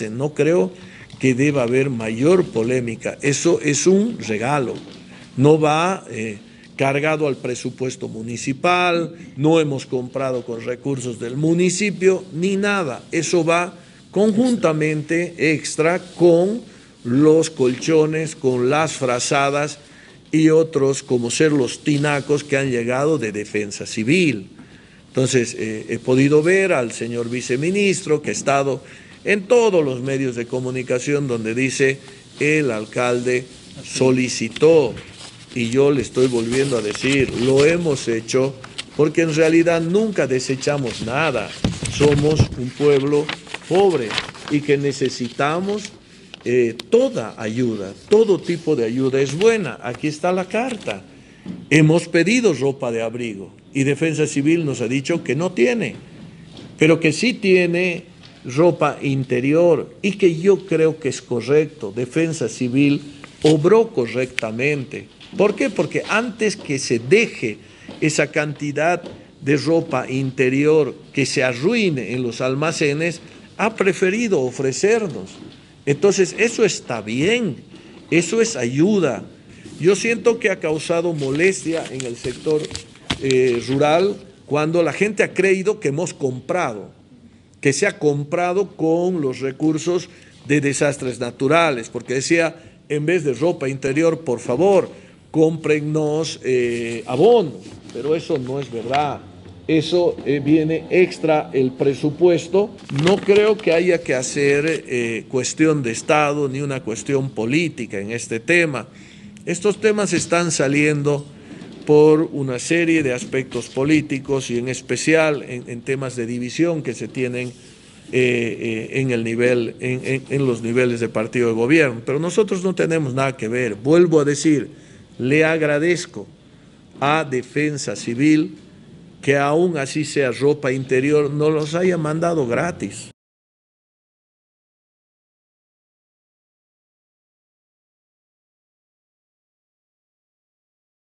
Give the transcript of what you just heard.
No creo que deba haber mayor polémica. Eso es un regalo. No va cargado al presupuesto municipal, no hemos comprado con recursos del municipio, ni nada. Eso va conjuntamente extra con los colchones, con las frazadas y otros, como ser los tinacos que han llegado de Defensa Civil. Entonces, he podido ver al señor viceministro que ha estado en todos los medios de comunicación donde dice el alcalde solicitó, y yo le estoy volviendo a decir, lo hemos hecho porque en realidad nunca desechamos nada. Somos un pueblo pobre y que necesitamos toda ayuda, todo tipo de ayuda es buena. Aquí está la carta. Hemos pedido ropa de abrigo y Defensa Civil nos ha dicho que no tiene, pero que sí tiene ropa interior y que yo creo que es correcto. Defensa Civil obró correctamente. ¿Por qué? Porque antes que se deje esa cantidad de ropa interior que se arruine en los almacenes, ha preferido ofrecernos. Entonces, eso está bien, eso es ayuda. Yo siento que ha causado molestia en el sector rural cuando la gente ha creído que hemos comprado, que se ha comprado con los recursos de desastres naturales, porque decía, en vez de ropa interior, por favor, cómprennos abonos, pero eso no es verdad. Eso viene extra el presupuesto. No creo que haya que hacer cuestión de Estado ni una cuestión política en este tema. Estos temas están saliendo por una serie de aspectos políticos y en especial en temas de división que se tienen en los niveles de partido de gobierno. Pero nosotros no tenemos nada que ver. Vuelvo a decir, le agradezco a Defensa Civil que aún así sea ropa interior, no los haya mandado gratis.